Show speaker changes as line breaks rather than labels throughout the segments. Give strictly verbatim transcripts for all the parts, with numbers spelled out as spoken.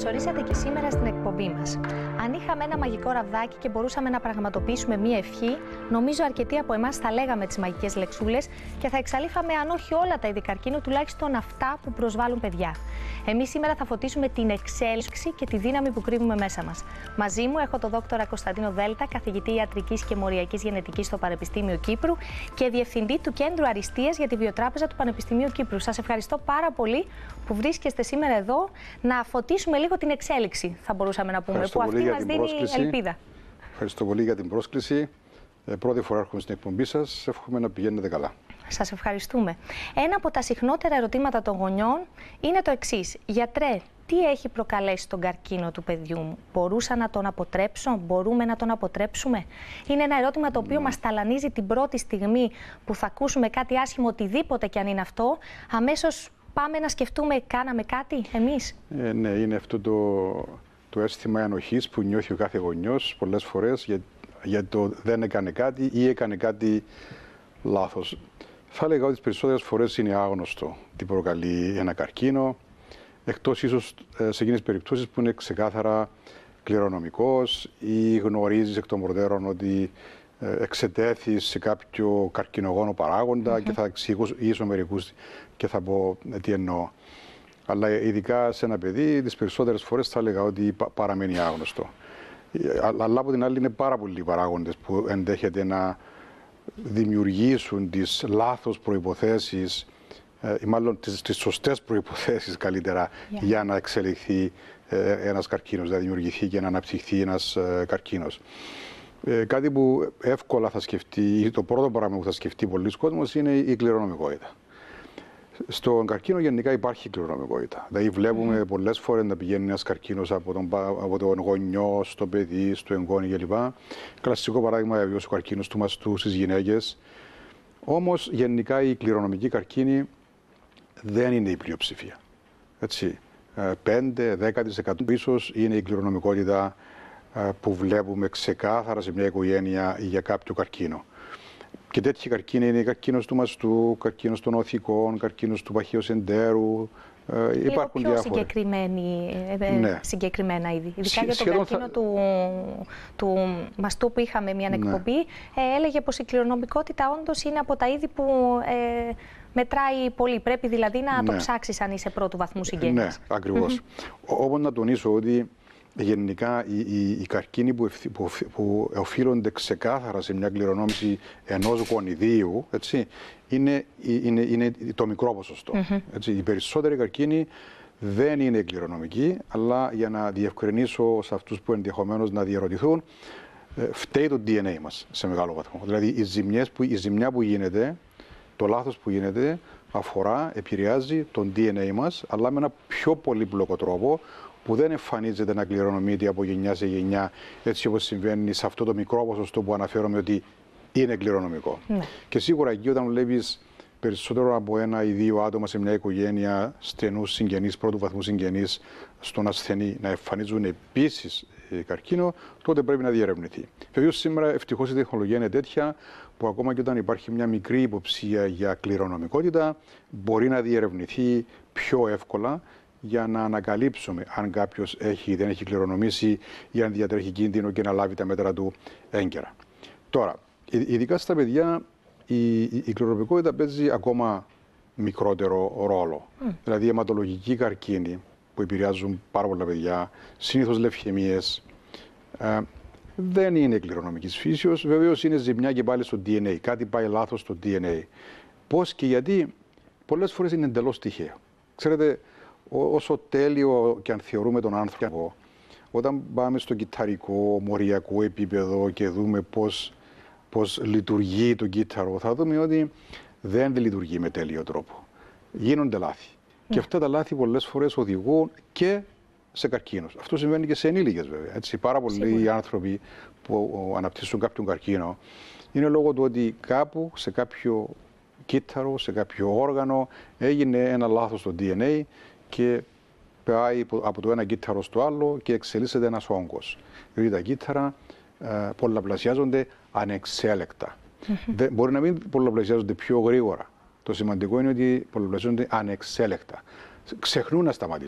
Καλωσορίσατε και σήμερα στην εκπομπή μας. Αν είχαμε ένα μαγικό ραβδάκι και μπορούσαμε να πραγματοποιήσουμε μία ευχή, νομίζω αρκετοί από εμάς θα λέγαμε τις μαγικές λεξούλες και θα εξαλείφαμε, αν όχι όλα τα είδη καρκίνου, τουλάχιστον αυτά που προσβάλλουν παιδιά. Εμείς σήμερα θα φωτίσουμε την εξέλιξη και τη δύναμη που κρύβουμε μέσα μας. Μαζί μου έχω τον δόκτωρα Κωνσταντίνο Δέλτα, καθηγητή ιατρικής και μοριακής γενετικής στο Πανεπιστήμιο Κύπρου και διευθυντή του Κέντρου Αριστείας για τη Βιοτράπεζα του Πανεπιστημίου Κύπρου. Σας ευχαριστώ πάρα πολύ που βρίσκεστε σήμερα εδώ να φωτίσουμε λίγο την εξέλιξη, θα μπορούσαμε να πούμε,
Ευχαριστώ
που αυτή μας δίνει
πρόσκληση.
ελπίδα.
Ευχαριστώ πολύ για την πρόσκληση. Ε, πρώτη φορά έρχομαι στην εκπομπή σας. Εύχομαι να πηγαίνετε καλά.
Σας ευχαριστούμε. Ένα από τα συχνότερα ερωτήματα των γονιών είναι το εξής. Γιατρέ, τι έχει προκαλέσει τον καρκίνο του παιδιού μου? Μπορούσα να τον αποτρέψω? Μπορούμε να τον αποτρέψουμε? Είναι ένα ερώτημα το οποίο mm. μας ταλανίζει την πρώτη στιγμή που θα ακούσουμε κάτι άσχημο, οτιδήποτε κι αν είναι αυτό. Αμέσως πάμε να σκεφτούμε, κάναμε κάτι εμείς?
Ε, ναι, είναι αυτό το, το αίσθημα ενοχής που νιώθει ο κάθε γονιός πολλές φορές για, για το δεν έκανε κάτι ή έκανε κάτι λάθος. Θα έλεγα ότι τις περισσότερες φορές είναι άγνωστο τι προκαλεί ένα καρκίνο, εκτός ίσως σε εκείνες τις περιπτώσεις που είναι ξεκάθαρα κληρονομικός ή γνωρίζεις εκ των προτέρων ότι εξετέθης σε κάποιο καρκινογόνο παράγοντα mm-hmm. και θα εξηγήσω μερικούς και θα πω τι εννοώ. Αλλά ειδικά σε ένα παιδί, τις περισσότερες φορές θα έλεγα ότι παραμένει άγνωστο. Αλλά από την άλλη είναι πάρα πολλοί παράγοντες που ενδέχεται να δημιουργήσουν τις λάθος προϋποθέσεις ή μάλλον τις, τις σωστές προϋποθέσεις καλύτερα yeah. για να εξελιχθεί ε, ένας καρκίνος, να δημιουργηθεί και να αναπτυχθεί ένας ε, καρκίνος. Ε, κάτι που εύκολα θα σκεφτεί, το πρώτο πράγμα που θα σκεφτεί πολλοί κόσμος είναι η κληρονομικότητα. Στον καρκίνο γενικά υπάρχει κληρονομικότητα. Δηλαδή βλέπουμε mm. πολλές φορές να πηγαίνει ένας καρκίνος από τον, από τον γονιό στο παιδί, στο εγγόνι κλπ. Κλασικό παράδειγμα είναι ο καρκίνος του μαστού στις γυναίκες. Όμως γενικά η κληρονομική καρκίνη δεν είναι η πλειοψηφία. Έτσι, πέντε με δέκα τοις εκατό ίσως είναι η κληρονομικότητα που βλέπουμε ξεκάθαρα σε μια οικογένεια για κάποιο καρκίνο. Και τέτοιοι καρκίνοι είναι καρκίνος του μαστού, καρκίνος των οθικών, καρκίνος του παχαίου εντέρου. Ε, υπάρχουν
πιο
διάφορα.
Συγκεκριμένη, ε, ναι. συγκεκριμένα είδη. Ειδικά Σ, για τον καρκίνο θα... του, του μαστού που είχαμε μια εκπομπή, ναι. ε, έλεγε πως η κληρονομικότητα όντως είναι από τα είδη που ε, μετράει πολύ. Πρέπει δηλαδή να ναι. το ψάξεις αν είσαι πρώτου βαθμού συγγένειας.
Ναι, ακριβώς. Mm-hmm. Όμως να τονίσω ότι γενικά οι, οι, οι καρκίνοι που, ευθύ, που, που οφείλονται ξεκάθαρα σε μια κληρονόμηση ενός γονιδίου, έτσι, είναι, είναι, είναι το μικρό ποσοστό. Mm-hmm. Έτσι, οι περισσότεροι καρκίνοι δεν είναι κληρονομικοί, αλλά για να διευκρινίσω σε αυτούς που ενδεχομένως να διερωτηθούν, φταίει το ντι εν έι μας σε μεγάλο βαθμό. Δηλαδή οι ζημιές που, η ζημιά που γίνεται, το λάθος που γίνεται, αφορά, επηρεάζει τον ντι εν έι μας, αλλά με ένα πιο πολύπλοκο τρόπο, που δεν εμφανίζεται να κληρονομείται από γενιά σε γενιά, έτσι όπως συμβαίνει σε αυτό το μικρό ποσοστό που αναφέρομαι ότι είναι κληρονομικό. Ναι. Και σίγουρα εκεί όταν βλέπεις περισσότερο από ένα ή δύο άτομα σε μια οικογένεια στενούς συγγενείς, πρώτου βαθμού συγγενείς στον ασθενή να εμφανίζουν επίσης καρκίνο, τότε πρέπει να διερευνηθεί. Βεβαίως σήμερα ευτυχώς η τεχνολογία είναι τέτοια που ακόμα και όταν υπάρχει μια μικρή υποψία για κληρονομικότητα μπορεί να διερευνηθεί πιο εύκολα για να ανακαλύψουμε αν κάποιος έχει ή δεν έχει κληρονομήσει ή αν διατρέχει κίνδυνο και να λάβει τα μέτρα του έγκαιρα. Τώρα, ειδικά στα παιδιά, η, η, η κληρονομικότητα παίζει ακόμα μικρότερο ρόλο. Mm. Δηλαδή, οι αιματολογικοί καρκίνοι που επηρεάζουν πάρα πολλά παιδιά, συνήθως λευχαιμίες, ε, δεν είναι κληρονομικής φύσεως. Βεβαίως, είναι ζημιά και πάλι στο ντι εν έι. Κάτι πάει λάθος στο ντι εν έι. Πώς και γιατί, πολλές φορές είναι εντελώς τυχαίο. Ξέρετε, όσο τέλειο και αν θεωρούμε τον άνθρωπο, όταν πάμε στο κιθαρικό, μοριακό επίπεδο και δούμε πώς, πώς λειτουργεί το κύτταρο, θα δούμε ότι δεν λειτουργεί με τέλειο τρόπο. Γίνονται λάθη. Mm. Και αυτά τα λάθη πολλές φορές οδηγούν και σε καρκίνους. Αυτό συμβαίνει και σε ενήλικες βέβαια. Έτσι, πάρα πολλοί Σίγουρα. άνθρωποι που αναπτύσσουν κάποιον καρκίνο είναι λόγω του ότι κάπου σε κάποιο κύτταρο, σε κάποιο όργανο έγινε ένα λάθος στο ντι εν έι και πάει από το ένα κύτταρο στο άλλο και εξελίσσεται ένας όγκος. Δηλαδή τα κύτταρα ε, πολλαπλασιάζονται ανεξέλεκτα. Mm-hmm. Μπορεί να μην πολλαπλασιάζονται πιο γρήγορα. Το σημαντικό είναι ότι πολλαπλασιάζονται ανεξέλεκτα. Ξεχνούν να σταματήσουν.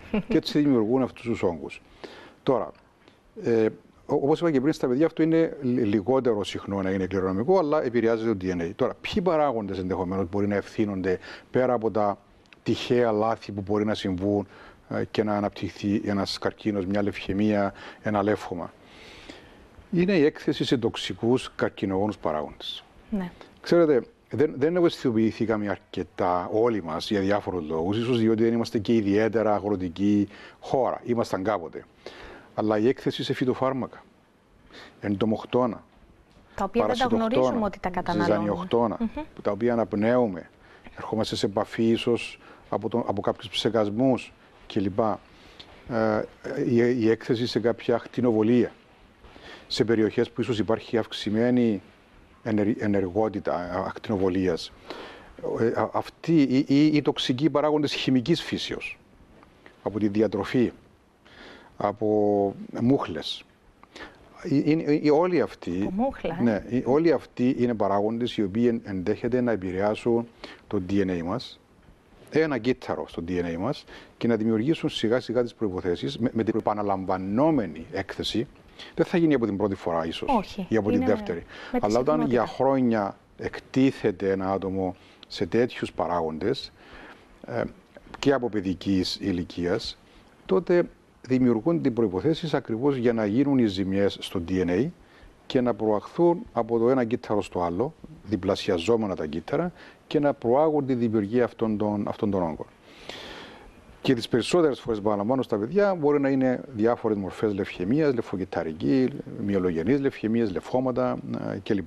Και έτσι δημιουργούν αυτούς τους όγκους. Τώρα, ε, όπως είπα και πριν, στα παιδιά αυτό είναι λιγότερο συχνό να είναι κληρονομικό, αλλά επηρεάζει το ντι εν έι. Τώρα, ποιοι παράγοντες ενδεχομένως μπορεί να ευθύνονται πέρα από τα τυχαία λάθη που μπορεί να συμβούν και να αναπτυχθεί ένας καρκίνος, μια λευχαιμία, ένα λεύχομα. Είναι η έκθεση σε τοξικούς καρκινογόνους παράγοντες. Ναι. Ξέρετε, δεν, δεν ευαισθητοποιηθήκαμε αρκετά όλοι μας για διάφορους λόγους, ίσως διότι δεν είμαστε και ιδιαίτερα αγροτική χώρα. Ήμασταν κάποτε. Αλλά η έκθεση σε φυτοφάρμακα, εντομοκτώνα,
τα οποία δεν τα γνωρίζουμε ότι τα καταναλώνουμε.
Ζυζανιοκτώνα, mm-hmm. τα οποία αναπνέουμε, ερχόμαστε σε επαφή ίσως από, τον, από κάποιους ψεκασμούς κλπ. Ε, η, η έκθεση σε κάποια ακτινοβολία, σε περιοχές που ίσως υπάρχει αυξημένη ενεργ, ενεργότητα ακτινοβολίας. Ε, αυτοί οι, οι, οι τοξικοί παράγοντες χημικής φύσεως, από τη διατροφή, από μούχλες. Είναι, είναι, όλοι, αυτοί,
μούχλα,
ναι, όλοι αυτοί είναι παράγοντες οι οποίοι ενδέχεται να επηρεάσουν το ντι εν έι μας, ένα κύτταρο στο ντι εν έι μας και να δημιουργήσουν σιγά σιγά τις προϋποθέσεις με, με την επαναλαμβανόμενη έκθεση. Δεν θα γίνει από την πρώτη φορά ίσως.
Όχι,
ή από την δεύτερη. Αλλά όταν για χρόνια εκτίθεται ένα άτομο σε τέτοιους παράγοντες ε, και από παιδικής ηλικίας, τότε δημιουργούνται οι προϋποθέσεις ακριβώς για να γίνουν οι ζημιές στο ντι εν έι και να προαχθούν από το ένα κύτταρο στο άλλο, διπλασιαζόμενα τα κύτταρα, και να προάγουν τη δημιουργία αυτών των, αυτών των όγκων. Και τις περισσότερες φορές, παραλαμβάνω, στα παιδιά μπορεί να είναι διάφορες μορφές λευχαιμίας, λεφοκυταρική, μυελογενείς λευχαιμίες, λεφώματα κλπ.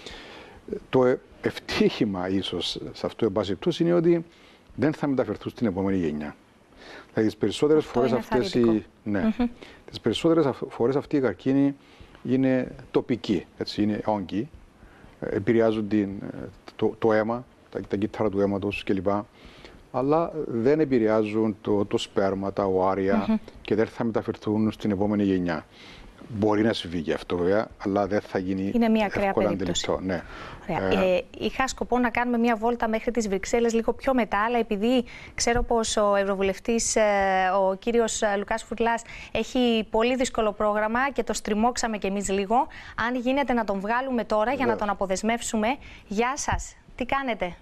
Το ευτύχημα ίσως σε αυτό εν πάση περιπτώσει είναι ότι δεν θα μεταφερθούν στην επόμενη γενιά. Δηλαδή, τις περισσότερες φορές αυτές οι, ναι, mm-hmm. τις περισσότερες φορές αυτοί οι καρκίνοι είναι τοπικοί, έτσι, είναι όγκοι, επηρεάζουν την, το, το αίμα, τα, τα κύτταρα του αίματος κλπ. Αλλά δεν επηρεάζουν το, το σπέρμα, τα οάρια mm-hmm. και δεν θα μεταφερθούν στην επόμενη γενιά. Μπορεί να συμβεί και αυτό βέβαια, αλλά δεν θα γίνει
είναι μια ακραία περίπτωση.
Ναι.
Ε, ε, είχα σκοπό να κάνουμε μια βόλτα μέχρι τις Βρυξέλλες λίγο πιο μετά, αλλά επειδή ξέρω πως ο Ευρωβουλευτής, ο κύριος Λουκάς Φουρλάς, έχει πολύ δύσκολο πρόγραμμα και το στριμώξαμε κι εμείς λίγο, αν γίνεται να τον βγάλουμε τώρα yeah. για να τον αποδεσμεύσουμε. Γεια σας, τι κάνετε?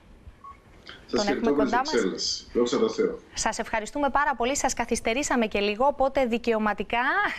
Σας ευχαριστώ κοντά μας. Δόξα τω Θεώ.
Σας ευχαριστούμε πάρα πολύ. Σας καθυστερήσαμε και λίγο, οπότε δικαιωματικά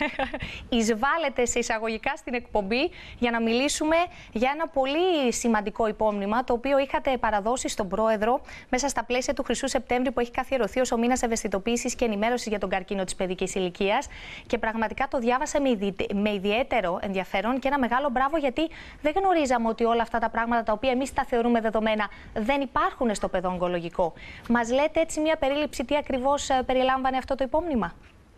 εισβάλλετε σε εισαγωγικά στην εκπομπή για να μιλήσουμε για ένα πολύ σημαντικό υπόμνημα, το οποίο είχατε παραδώσει στον Πρόεδρο μέσα στα πλαίσια του Χρυσού Σεπτέμβρη, που έχει καθιερωθεί ως ο μήνας ευαισθητοποίησης και ενημέρωσης για τον καρκίνο της παιδικής ηλικίας. Και πραγματικά το διάβασα με, ιδι... με ιδιαίτερο ενδιαφέρον και ένα μεγάλο μπράβο, γιατί δεν γνωρίζαμε ότι όλα αυτά τα πράγματα τα οποία εμείς τα θεωρούμε δεδομένα δεν υπάρχουν στο παιδοογκολογικό. Μας λέτε έτσι μια περίληψη τι ακριβώς περιλάμβανε αυτό το υπόμνημα?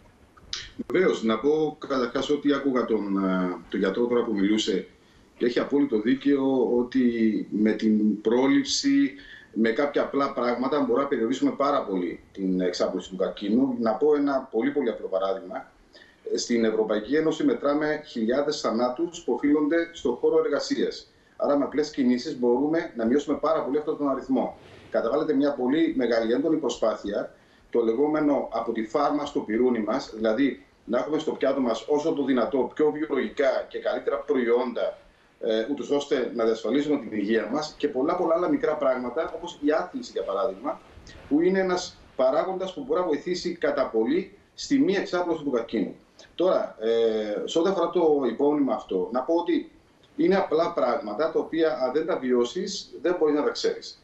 Βεβαίως, να πω καταρχάς ότι άκουγα τον, τον γιατρό τώρα που μιλούσε και έχει απόλυτο δίκαιο ότι με την πρόληψη, με κάποια απλά πράγματα μπορούμε να περιορίσουμε πάρα πολύ την εξάπλωση του καρκίνου. Να πω ένα πολύ πολύ απλό παράδειγμα. Στην Ευρωπαϊκή Ένωση μετράμε χιλιάδες θανάτους που οφείλονται στον χώρο εργασίας. Άρα με απλές κινήσεις μπορούμε να μειώσουμε πάρα πολύ αυτόν τον αριθμό. Καταβάλλεται μια πολύ μεγάλη έντονη προσπάθεια, το λεγόμενο από τη φάρμα στο πυρούνι μας, δηλαδή να έχουμε στο πιάτο μας όσο το δυνατό πιο βιολογικά και καλύτερα προϊόντα, ε, ούτως ώστε να διασφαλίσουμε την υγεία μας, και πολλά πολλά άλλα μικρά πράγματα, όπως η άθληση για παράδειγμα, που είναι ένας παράγοντας που μπορεί να βοηθήσει κατά πολύ στη μη εξάπλωση του καρκίνου. Τώρα, ε, σε ό,τι αφορά το υπόμνημα αυτό, να πω ότι είναι απλά πράγματα τα οποία αν δεν τα βιώσεις δεν μπορεί να τα ξέρεις.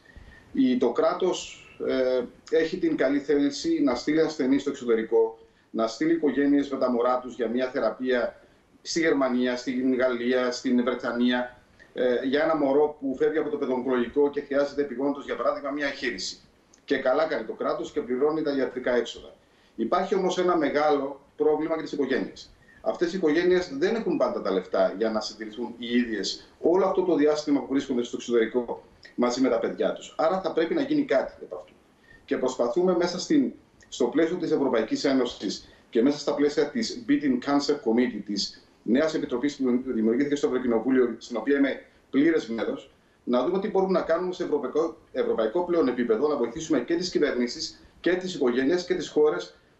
Το κράτος ε, έχει την καλή θέληση να στείλει ασθενείς στο εξωτερικό, να στείλει οικογένειες με τα μωρά τους για μια θεραπεία στη Γερμανία, στην Γαλλία, στην Βρετανία, ε, για ένα μωρό που φεύγει από το παιδοογκολογικό και χρειάζεται επιγόντως, για παράδειγμα, μια εγχείρηση. Και καλά κάνει το κράτος και πληρώνει τα ιατρικά έξοδα. Υπάρχει όμως ένα μεγάλο πρόβλημα για τις οικογένειες. Αυτές οι οικογένειες δεν έχουν πάντα τα λεφτά για να συντηρηθούν οι ίδιες όλο αυτό το διάστημα που βρίσκονται στο εξωτερικό μαζί με τα παιδιά τους. Άρα θα πρέπει να γίνει κάτι από αυτό. Και προσπαθούμε μέσα στην, στο πλαίσιο της Ευρωπαϊκής Ένωσης και μέσα στα πλαίσια της Beating Cancer Committee, της νέας επιτροπής που δημιουργήθηκε στο Ευρωκοινοβούλιο, στην οποία είμαι πλήρες μέλος, να δούμε τι μπορούμε να κάνουμε σε ευρωπαϊκό, ευρωπαϊκό πλέον επίπεδο, να βοηθήσουμε και τις κυβερνήσεις και τις οικογένειες και τις χώρες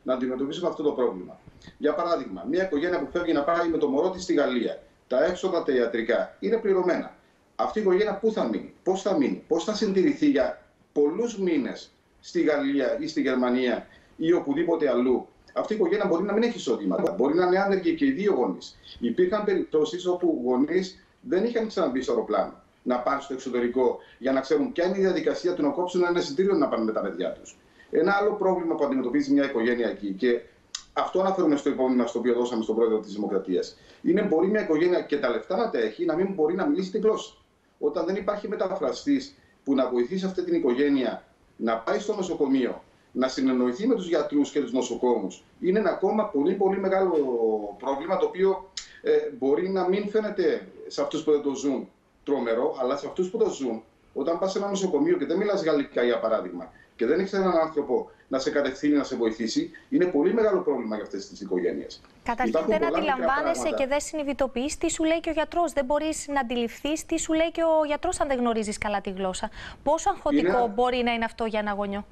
να αντιμετωπίσουμε αυτό το πρόβλημα. Για παράδειγμα, μια οικογένεια που φεύγει να πάει με το μωρό της στη Γαλλία, τα έξοδα τα ιατρικά είναι πληρωμένα. Αυτή η οικογένεια πού θα μείνει, πώς θα μείνει, πώς θα συντηρηθεί για πολλούς μήνες στη Γαλλία ή στη Γερμανία ή οπουδήποτε αλλού. Αυτή η οικογένεια μπορεί να μην έχει εισοδήματα, μπορεί να είναι άνεργοι και οι δύο γονείς. Υπήρχαν περιπτώσεις όπου γονείς δεν είχαν ξαναμπεί στο αεροπλάνο να πάνε στο εξωτερικό για να ξέρουν ποια είναι η διαδικασία του να κόψουν ένα εισιτήριο να πάνε με τα παιδιά τους. Ένα άλλο πρόβλημα που αντιμετωπίζει μια οικογένεια εκεί, και αυτό αναφέρουμε στο υπόμνημα στο οποίο δώσαμε στον πρόεδρο της Δημοκρατίας, είναι μπορεί μια οικογένεια και τα λεφτά να τα έχει να μην μπορεί να μιλήσει την γλώσσα. Όταν δεν υπάρχει μεταφραστής που να βοηθήσει αυτή την οικογένεια να πάει στο νοσοκομείο, να συνεννοηθεί με τους γιατρούς και τους νοσοκόμους, είναι ένα ακόμα πολύ πολύ μεγάλο πρόβλημα, το οποίο ε, μπορεί να μην φαίνεται σε αυτούς που δεν το ζουν τρομερό, αλλά σε αυτούς που το ζουν, όταν πας σε ένα νοσοκομείο και δεν μιλάς γαλλικά, για παράδειγμα, και δεν έχεις έναν άνθρωπο να σε κατευθύνει, να σε βοηθήσει, είναι πολύ μεγάλο πρόβλημα για αυτές τις οικογένειες.
Καταρχήν, δεν αντιλαμβάνεσαι και δεν συνειδητοποιείς τι σου λέει και ο γιατρός. Δεν μπορείς να αντιληφθείς τι σου λέει και ο γιατρός, αν δεν γνωρίζεις καλά τη γλώσσα. Πόσο αγχωτικό είναι... μπορεί να είναι αυτό για ένα γονιό?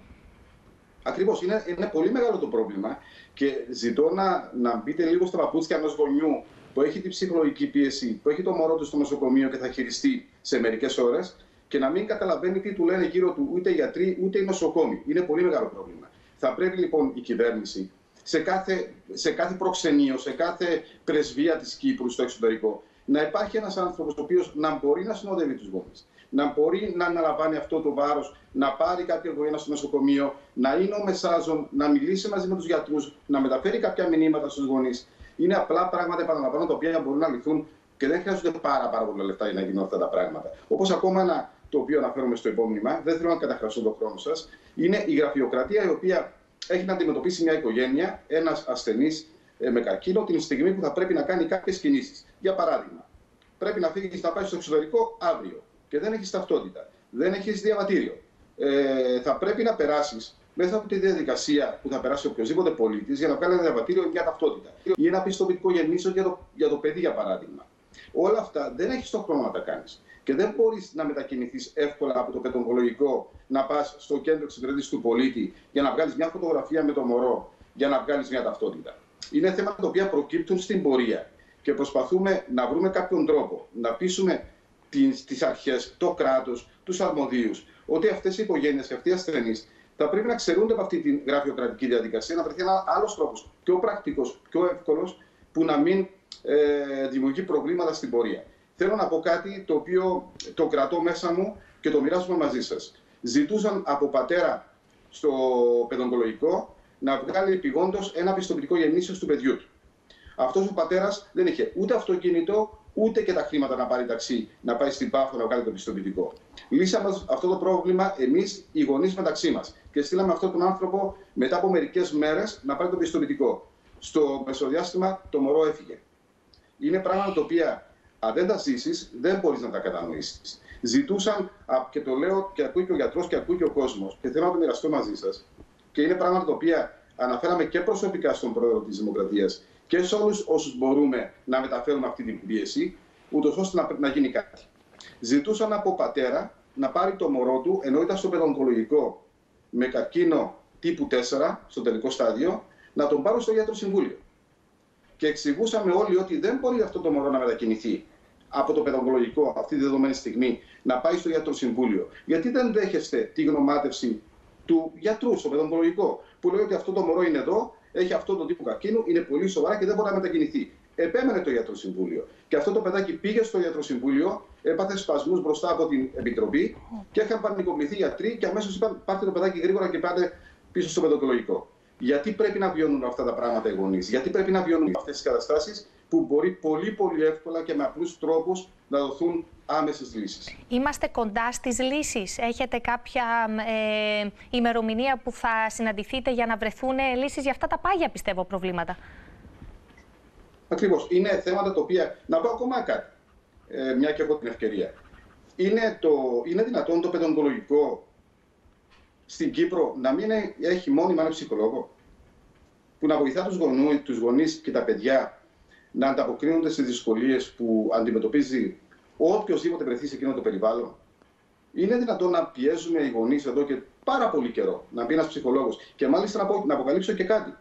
Ακριβώς, είναι, είναι πολύ μεγάλο το πρόβλημα και ζητώ να, να μπείτε λίγο στα παπούτσια ενός γονιού που έχει την ψυχολογική πίεση, που έχει το μωρό του στο νοσοκομείο και θα χειριστεί σε μερικές ώρες, και να μην καταλαβαίνει τι του λένε γύρω του ούτε οι γιατροί ούτε οι νοσοκόμοι. Είναι πολύ μεγάλο πρόβλημα. Θα πρέπει λοιπόν η κυβέρνηση σε κάθε, σε κάθε προξενείο, σε κάθε πρεσβεία της Κύπρου στο εξωτερικό, να υπάρχει ένας άνθρωπος ο οποίος να μπορεί να συνοδεύει τους γονείς, να μπορεί να αναλαμβάνει αυτό το βάρος, να πάρει κάποιο γονέα στο νοσοκομείο, να είναι ο μεσάζων, να μιλήσει μαζί με τους γιατρούς, να μεταφέρει κάποια μηνύματα στους γονείς. Είναι απλά πράγματα, επαναλαμβάνω, τα οποία μπορούν να λυθούν και δεν χρειάζονται πάρα, πάρα πολλά λεφτά για να γίνουν αυτά τα πράγματα. Όπως ακόμα ένα, το οποίο αναφέρομαι στο υπόμνημα, δεν θέλω να καταχραστώ τον χρόνο σας, είναι η γραφειοκρατία, η οποία έχει να αντιμετωπίσει μια οικογένεια, ένας ασθενής ε, με καρκίνο, την στιγμή που θα πρέπει να κάνει κάποιες κινήσεις. Για παράδειγμα, πρέπει να φύγει να πάει στο εξωτερικό αύριο και δεν έχεις ταυτότητα, δεν έχεις διαβατήριο. Ε, θα πρέπει να περάσεις μέσα από τη διαδικασία που θα περάσει οποιοδήποτε πολίτη για να βγάλει ένα διαβατήριο ή μια ταυτότητα. Ή ένα πιστοποιητικό γεννήσεων για το, για το παιδί, για παράδειγμα. Όλα αυτά δεν έχεις τον χρόνο να τα κάνεις. Και δεν μπορείς να μετακινηθείς εύκολα από το παιδοογκολογικό να πας στο κέντρο εξυπηρέτησης του πολίτη για να βγάλεις μια φωτογραφία με το μωρό, για να βγάλεις μια ταυτότητα. Είναι θέματα τα οποία προκύπτουν στην πορεία και προσπαθούμε να βρούμε κάποιον τρόπο να πείσουμε τις αρχές, το κράτος, τους αρμοδίους, ότι αυτές οι οικογένειες και αυτοί οι ασθενείς θα πρέπει να ξερούνται από αυτή τη γραφειοκρατική διαδικασία, να βρεθεί ένα άλλος τρόπος, πιο πρακτικός, πιο εύκολος, που να μην ε, δημιουργεί προβλήματα στην πορεία. Θέλω να πω κάτι το οποίο το κρατώ μέσα μου και το μοιράζομαι μαζί σας. Ζητούσαν από πατέρα στο παιδοογκολογικό να βγάλει επειγόντως ένα πιστοποιητικό γεννήσεως του παιδιού του. Αυτός ο πατέρας δεν είχε ούτε αυτοκίνητο, ούτε και τα χρήματα να πάρει ταξί, να πάει στην Πάφο να βγάλει το πιστοποιητικό. Λύσαμε αυτό το πρόβλημα εμείς οι γονείς μεταξύ μας και στείλαμε αυτόν τον άνθρωπο μετά από μερικές μέρες να πάρει το πιστοποιητικό. Στο μεσοδιάστημα το μωρό έφυγε. Είναι πράγματα τα οποία, αν δεν τα ζήσεις, δεν μπορείς να τα κατανοήσεις. Ζητούσαν, και το λέω και ακούει και ο γιατρός και ακούει και ο κόσμος, και θέλω να το μοιραστώ μαζί σας, και είναι πράγματα τα οποία αναφέραμε και προσωπικά στον πρόεδρο της Δημοκρατίας και σε όλους όσους μπορούμε να μεταφέρουμε αυτή την πίεση, ούτως ώστε να, να γίνει κάτι. Ζητούσαν από πατέρα να πάρει το μωρό του, ενώ ήταν στο παιδοογκολογικό με καρκίνο τύπου τέσσερα, στο τελικό στάδιο, να τον πάρουν στο γιατρό συμβούλιο. Και εξηγούσαμε όλοι ότι δεν μπορεί αυτό το μωρό να μετακινηθεί από το παιδοογκολογικό αυτή τη δεδομένη στιγμή να πάει στο γιατρό συμβούλιο. Γιατί δεν δέχεστε τη γνωμάτευση του γιατρού στο παιδοογκολογικό, που λέει ότι αυτό το μωρό είναι εδώ, έχει αυτό το τύπο καρκίνου, είναι πολύ σοβαρά και δεν μπορεί να μετακινηθεί. Επέμενε το γιατρό συμβούλιο. Και αυτό το παιδάκι πήγε στο γιατρό συμβούλιο, έπαθε σπασμούς μπροστά από την επιτροπή και είχαν πανικοβληθεί γιατροί και αμέσως είπαν: πάρτε το παιδάκι γρήγορα και πάτε πίσω στο παιδοογκολογικό. Γιατί πρέπει να βιώνουν αυτά τα πράγματα οι γονείς, γιατί πρέπει να βιώνουν αυτές τις καταστάσεις που μπορεί πολύ πολύ εύκολα και με απλούς τρόπους να δοθούν άμεσες λύσεις. Είμαστε κοντά στις λύσεις. Έχετε κάποια ε, ημερομηνία που θα συναντηθείτε για να βρεθούν λύσεις για αυτά τα πάγια, πιστεύω, προβλήματα? Ακριβώς. Είναι θέματα τα οποία... Να πω ακόμα κάτι, ε, μια και έχω την ευκαιρία. Είναι, το... είναι δυνατόν το παιδοογκολογικό στην Κύπρο να μην έχει μόνιμα ένα ψυχολόγο που να βοηθά τους, γονού, τους γονείς και τα παιδιά να ανταποκρίνονται στις δυσκολίες που αντιμετωπίζει οποιοσδήποτε βρεθεί σε εκείνο το περιβάλλον? Είναι δυνατόν να πιέζουμε οι γονείς εδώ και πάρα πολύ καιρό να μπει ένας ψυχολόγος? Και μάλιστα να, πω, να αποκαλύψω και κάτι.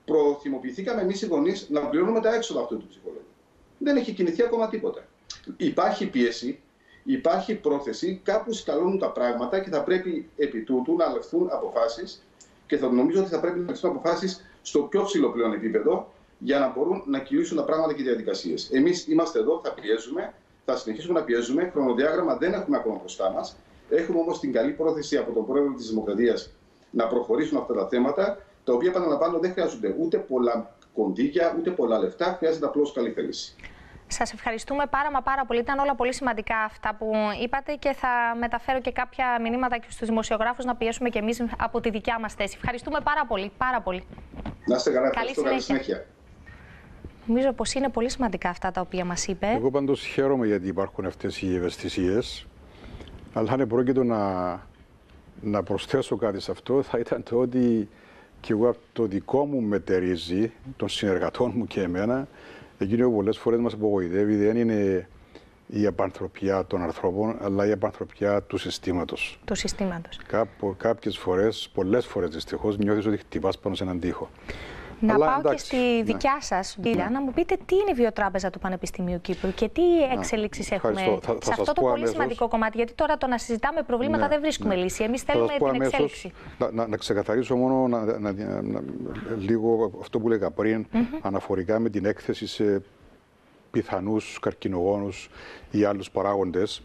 προθυμοποιηθήκαμε εμείς οι γονείς να πληρώνουμε τα έξοδα αυτού του ψυχολόγου. Δεν έχει κινηθεί ακόμα τίποτα. Υπάρχει πίεση, υπάρχει πρόθεση, κάπου σκαλώνουν τα πράγματα και θα πρέπει επί τούτου να ληφθούν αποφάσεις και θα νομίζω ότι θα πρέπει να ληφθούν αποφάσεις στο πιο ψηλό πλέον επίπεδο για να μπορούν να κυλήσουν τα πράγματα και οι διαδικασίες. Εμείς είμαστε εδώ, θα πιέζουμε, θα συνεχίσουμε να πιέζουμε. Χρονοδιάγραμμα δεν έχουμε ακόμα μπροστά μας. Έχουμε όμως την καλή πρόθεση από τον πρόεδρο της Δημοκρατίας να προχωρήσουν αυτά τα θέματα, τα οποία επαναλαμβάνω δεν χρειάζονται ούτε πολλά κονδύλια, ούτε πολλά λεφτά, χρειάζεται απλώς καλή θέληση.
Σας ευχαριστούμε πάρα μα πάρα πολύ. Ήταν όλα πολύ σημαντικά αυτά που είπατε και θα μεταφέρω και κάποια μηνύματα και στους δημοσιογράφους να πιέσουμε και εμείς από τη δικιά μας θέση. Ευχαριστούμε πάρα πολύ. Πάρα πολύ.
Να είστε καλά.
Καλή συνέχεια. Καλή συνέχεια. Νομίζω πως είναι πολύ σημαντικά αυτά τα οποία μας είπε.
Εγώ πάντως χαίρομαι γιατί υπάρχουν αυτές οι ευαισθησίες, αλλά αν πρόκειται να, να προσθέσω κάτι σε αυτό, θα ήταν το ότι και εγώ το δικό μου μετερίζει, των συνεργατών μου και εμένα, εκείνο που πολλές φορές μας απογοητεύει δεν είναι η απανθρωπιά των ανθρώπων, αλλά η απανθρωπιά του συστήματος.
Του συστήματος.
Κάπου, κάποιες φορές, πολλές φορές δυστυχώς, νιώθεις ότι χτυπάς πάνω σε έναν τοίχο.
Να
αλλά,
πάω
εντάξει,
και στη δικιά
ναι.
σας, Βίλια, ναι. να μου πείτε τι είναι η Βιοτράπεζα του Πανεπιστημίου Κύπρου και τι εξελίξεις έχουμε
θα, θα
σε αυτό το πολύ αμέσως σημαντικό κομμάτι. Γιατί τώρα το να συζητάμε προβλήματα ναι, δεν βρίσκουμε ναι. λύση. Εμείς θέλουμε την αμέσως, εξέλιξη.
Να, να, να ξεκαθαρίσω μόνο να, να, να, να, λίγο αυτό που λέγα πριν, mm-hmm. αναφορικά με την έκθεση σε πιθανούς καρκινογόνους ή άλλους παράγοντες.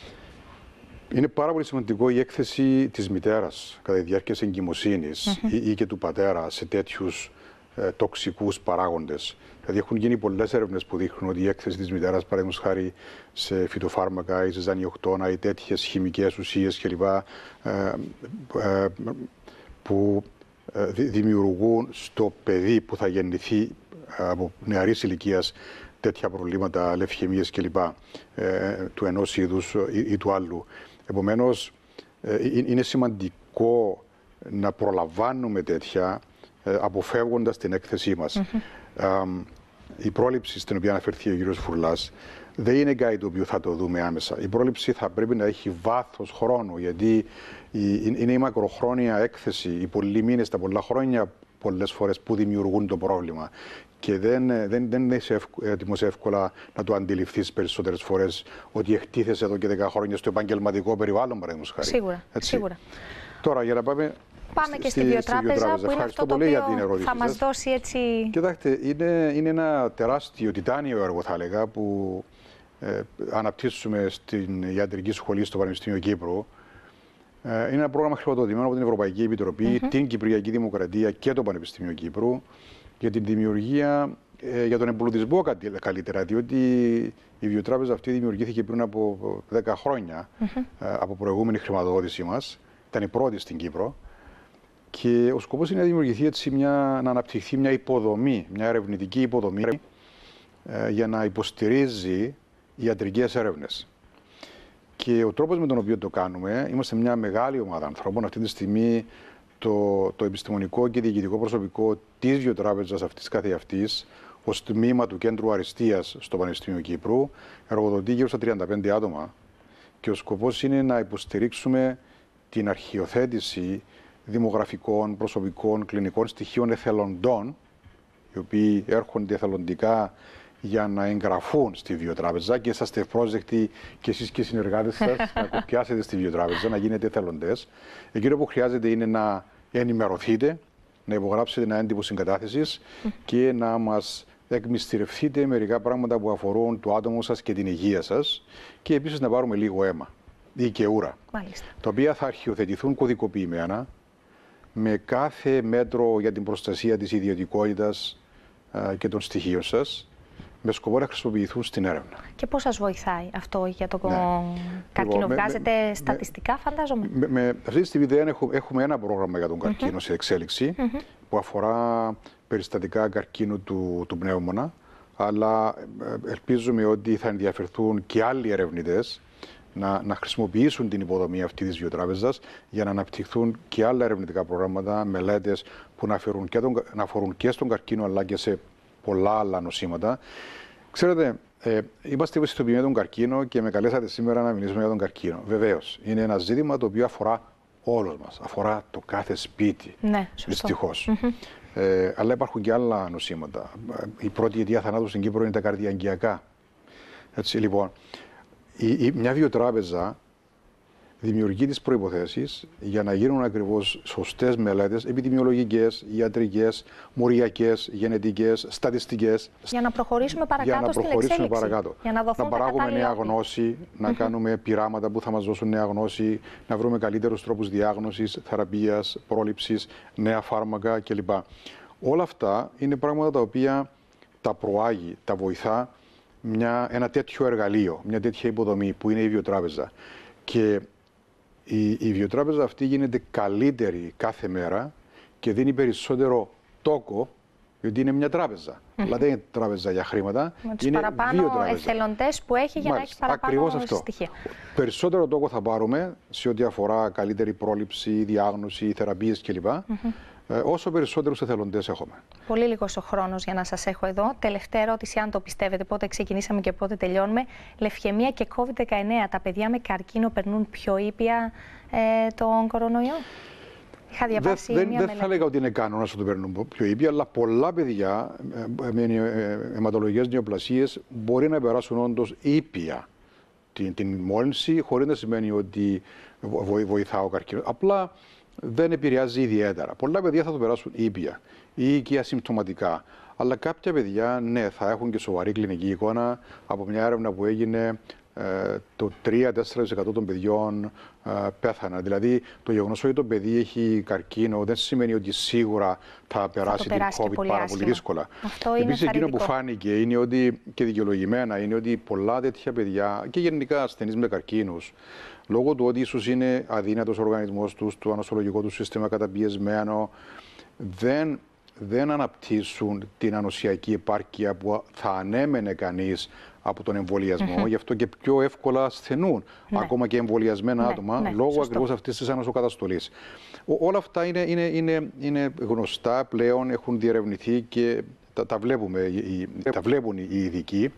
Είναι πάρα πολύ σημαντικό η έκθεση της μητέρας κατά τη διάρκεια της εγκυμοσύνης mm-hmm. ή, ή και του πατέρα σε τέτοιους ε, τοξικούς παράγοντες. Δηλαδή έχουν γίνει πολλές έρευνες που δείχνουν ότι η έκθεση της μητέρας, παραδείγματος χάρη σε φυτοφάρμακα ή σε ζανιοκτώνα ή τέτοιες χημικές ουσίες κλπ. Ε, ε, που ε, δημιουργούν στο παιδί που θα γεννηθεί από νεαρής ηλικίας τέτοια προβλήματα, λευχαιμίες κλπ. Ε, του ενός είδους ή, ή του άλλου. Επομένως, ε, είναι σημαντικό να προλαμβάνουμε τέτοια, ε, αποφεύγοντας την έκθεσή μας. Mm-hmm. ε, η πρόληψη στην οποία αναφερθεί ο κ. Φουρλάς δεν είναι κάτι το οποίο θα το δούμε άμεσα. Η πρόληψη θα πρέπει να έχει βάθος χρόνου, γιατί η, είναι η μακροχρόνια έκθεση, οι πολλοί μήνες, τα πολλά χρόνια πολλές φορές που δημιουργούν το πρόβλημα. Και δεν, δεν, δεν είσαι έτοιμος εύκολα να το αντιληφθείς περισσότερες φορές ότι εκτίθεσαι εδώ και δέκα χρόνια στο επαγγελματικό περιβάλλον, παραδείγματος χάρη.
Σίγουρα, σίγουρα.
Τώρα, για να πάμε,
πάμε και στη, στη Βιοτράπεζα, που είναι αυτό το οποίο θα μας δώσει έτσι...
Κοιτάξτε, είναι, είναι ένα τεράστιο, τιτάνιο έργο, θα έλεγα, που ε, αναπτύσσουμε στην Ιατρική Σχολή στο Πανεπιστήμιο Κύπρου. Ε, είναι ένα πρόγραμμα χρηματοδοτημένο από την Ευρωπαϊκή Επιτροπή, mm-hmm. την Κυπριακή Δημοκρατία και το Πανεπιστήμιο Κύπρου, για την δημιουργία, ε, για τον εμπλουτισμό καλύτερα, διότι η Βιοτράπεζα αυτή δημιουργήθηκε πριν από δέκα χρόνια mm-hmm. ε, από προηγούμενη χρηματοδότησή μας. Ήταν η πρώτη στην Κύπρο. Και ο σκοπός είναι να δημιουργηθεί έτσι μια, να αναπτυχθεί μια υποδομή, μια ερευνητική υποδομή ε, για να υποστηρίζει ιατρικές έρευνες. Και ο τρόπος με τον οποίο το κάνουμε, είμαστε μια μεγάλη ομάδα ανθρώπων. Αυτή τη στιγμή το, το επιστημονικό και διοικητικό προσωπικό της Βιοτράπεζας αυτής καθεαυτής, ως τμήμα του Κέντρου Αριστείας στο Πανεπιστήμιο Κύπρου, εργοδοτεί γύρω στα τριάντα πέντε άτομα. Και ο σκοπός είναι να υποστηρίξουμε την αρχιοθέτηση δημογραφικών, προσωπικών, κλινικών στοιχείων εθελοντών, οι οποίοι έρχονται εθελοντικά για να εγγραφούν στη Βιοτράπεζα, και είσαστε ευπρόσδεκτοι και εσείς και οι συνεργάτες σας να κοπιάσετε στη Βιοτράπεζα, να γίνετε εθελοντές. Εκείνο που χρειάζεται είναι να ενημερωθείτε, να υπογράψετε ένα έντυπο συγκατάθεσης και να μας εκμυστηρευτείτε μερικά πράγματα που αφορούν το άτομο σας και την υγεία σας, και επίσης να πάρουμε λίγο αίμα ή και ούρα,
Μάλιστα.
τα οποία θα αρχιοθετηθούν κωδικοποιημένα με κάθε μέτρο για την προστασία της ιδιωτικότητας α, και των στοιχείων σας, με σκοπό να χρησιμοποιηθούν στην έρευνα.
Και πώς σας βοηθάει αυτό για το ναι. καρκίνο? Βγάζετε με, στατιστικά, με, φαντάζομαι. Με,
με, αυτή τη στιγμή δεν έχουμε, έχουμε ένα πρόγραμμα για τον καρκίνο mm-hmm. σε εξέλιξη, mm-hmm. που αφορά περιστατικά καρκίνου του, του πνεύμονα, αλλά ελπίζουμε ότι θα ενδιαφερθούν και άλλοι ερευνητές να, να χρησιμοποιήσουν την υποδομή αυτή της Βιοτράπεζας για να αναπτυχθούν και άλλα ερευνητικά προγράμματα, μελέτες που να αφορούν και, τον, να αφορούν και στον καρκίνο αλλά και σε πολλά άλλα νοσήματα. Ξέρετε, ε, είμαστε ευαισθητοποιημένοι για τον καρκίνο και με καλέσατε σήμερα να μιλήσουμε για τον καρκίνο. Βεβαίως, είναι ένα ζήτημα το οποίο αφορά όλους μας, αφορά το κάθε σπίτι,
ναι,
δυστυχώς.
Mm-hmm.
Ε, αλλά υπάρχουν και άλλα νοσήματα. Η πρώτη αιτία θανάτου στην Κύπρο είναι τα καρδιαγγειακά. Έτσι, λοιπόν, η, η, μια βιοτράπεζα δημιουργεί τις προϋποθέσεις για να γίνουν ακριβώς σωστές μελέτες επιδημιολογικές, ιατρικές, μοριακές, γενετικές, στατιστικές.
Για να προχωρήσουμε παρακάτω
για να
στην
προχωρήσουμε
εξέλιξη.
Παρακάτω.
Για να,
να παράγουμε νέα
όπλη.
γνώση, να mm-hmm. κάνουμε πειράματα που θα μας δώσουν νέα γνώση, να βρούμε καλύτερους τρόπους διάγνωσης, θεραπείας, πρόληψης, νέα φάρμακα κλπ. Όλα αυτά είναι πράγματα τα οποία τα προάγει, τα βοηθά μια, ένα τέτοιο εργαλείο, μια τέτοια υποδομή που είναι η βιοτράπεζα. Και η, η βιοτράπεζα αυτή γίνεται καλύτερη κάθε μέρα και δίνει περισσότερο τόκο, γιατί είναι μια τράπεζα. Mm-hmm. Δηλαδή δεν είναι τράπεζα για χρήματα,
με τους
είναι
παραπάνω εθελοντές που έχει για
Μάλιστα,
να έχει παραπάνω
αυτό.
στοιχεία.
Περισσότερο τόκο θα πάρουμε σε ό,τι αφορά καλύτερη πρόληψη, διάγνωση, θεραπείες κλπ. Mm-hmm. Ε, όσο περισσότερους εθελοντές έχουμε.
Πολύ λίγος ο χρόνος για να σας έχω εδώ. Τελευταία ερώτηση, αν το πιστεύετε, πότε ξεκινήσαμε και πότε τελειώνουμε. Λευχαιμία και κόβιντ δεκαεννέα. Τα παιδιά με καρκίνο περνούν πιο ήπια ε, τον κορονοϊό? Είχα διαβάσει
δεν,
μια
δεν
μελέτη.
θα έλεγα ότι είναι κανόνας ότι το παίρνουν πιο ήπια, αλλά πολλά παιδιά με αιματολογικές νεοπλασίες μπορεί να περάσουν όντως ήπια την, την μόλυνση, χωρίς να σημαίνει ότι βοηθά ο καρκίνος. Απλά δεν επηρεάζει ιδιαίτερα. Πολλά παιδιά θα το περάσουν ήπια ή και ασυμπτωματικά. Αλλά κάποια παιδιά, ναι, θα έχουν και σοβαρή κλινική εικόνα. Από μια έρευνα που έγινε, ε, το τρία με τέσσερα τοις εκατό των παιδιών ε, πέθαναν. Δηλαδή, το γεγονός ότι το παιδί έχει καρκίνο δεν σημαίνει ότι σίγουρα θα περάσει, θα την COVID πολύ πάρα άσχημα. Πολύ δύσκολα. Επίσης, εκείνο που φάνηκε είναι ότι, και δικαιολογημένα, είναι ότι πολλά τέτοια παιδιά και γενικά ασθενείς με καρκίνους, λόγω του ότι ίσως είναι αδύνατος ο οργανισμός τους, το ανοσολογικό του σύστημα καταπιεσμένο, δεν, δεν αναπτύσσουν την ανοσιακή επάρκεια που θα ανέμενε κανείς από τον εμβολιασμό. Mm-hmm. Γι' αυτό και πιο εύκολα ασθενούν ναι. ακόμα και εμβολιασμένα ναι, άτομα, ναι, λόγω ακριβώς αυτής της ανοσοκαταστολής. Όλα αυτά είναι, είναι, είναι, είναι γνωστά πλέον, έχουν διερευνηθεί και τα, τα, βλέπουμε, τα βλέπουν οι ειδικοί.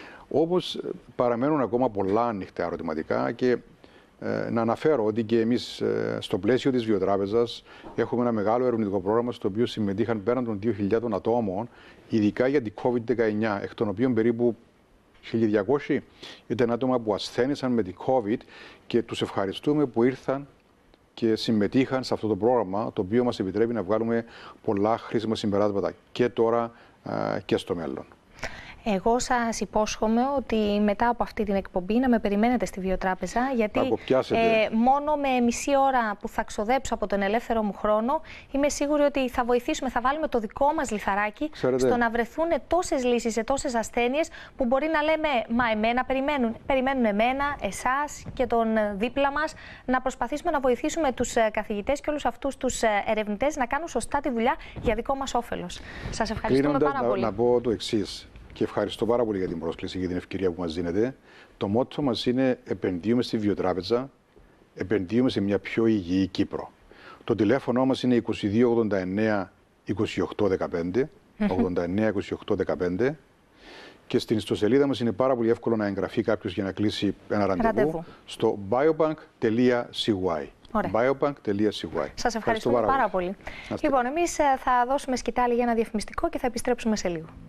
Όπως παραμένουν ακόμα πολλά ανοιχτά ερωτηματικά και Ε, να αναφέρω ότι και εμείς ε, στο πλαίσιο της Βιοτράπεζας έχουμε ένα μεγάλο ερευνητικό πρόγραμμα στο οποίο συμμετείχαν πέραν των δύο χιλιάδων ατόμων, ειδικά για την κόβιντ δεκαεννέα, εκ των οποίων περίπου χίλια διακόσια ήταν άτομα που ασθένησαν με την COVID και τους ευχαριστούμε που ήρθαν και συμμετείχαν σε αυτό το πρόγραμμα, το οποίο μας επιτρέπει να βγάλουμε πολλά χρήσιμα συμπεράσματα και τώρα ε, και στο μέλλον. Εγώ σας υπόσχομαι ότι μετά από αυτή την εκπομπή να με περιμένετε στη Βιοτράπεζα, γιατί ε, μόνο με μισή ώρα που θα ξοδέψω από τον ελεύθερο μου χρόνο είμαι σίγουρη ότι θα βοηθήσουμε, θα βάλουμε το δικό μας λιθαράκι Ξέρετε. στο να βρεθούν τόσες λύσεις σε τόσες ασθένειες που μπορεί να λέμε μα εμένα περιμένουν, περιμένουν εμένα, εσάς και τον δίπλα μας, να προσπαθήσουμε να βοηθήσουμε τους καθηγητές και όλους αυτούς τους ερευνητές να κάνουν σωστά τη δουλειά για δικό μας όφελος. Σας ευχαριστούμε πάρα να,
πολύ.
Να πω το εξής. Και ευχαριστώ πάρα πολύ για την πρόσκληση και την ευκαιρία που μας δίνετε. Το μότο μας είναι επενδύουμε στη Βιοτράπεζα, επενδύουμε σε μια πιο υγιή Κύπρο. Το τηλέφωνο μας είναι είκοσι δύο ογδόντα εννέα είκοσι οκτώ δεκαπέντε, ογδόντα εννέα είκοσι οκτώ δεκαπέντε και στην ιστοσελίδα μας είναι πάρα πολύ εύκολο να εγγραφεί κάποιος για να κλείσει ένα ραντεβού, ραντεβού. στο biobank τελεία c y. biobank τελεία c y.
Σας ευχαριστούμε πάρα, πάρα πολύ. πολύ. Λοιπόν, εμείς θα δώσουμε σκητάλη για ένα διαφημιστικό και θα επιστρέψουμε σε λίγο.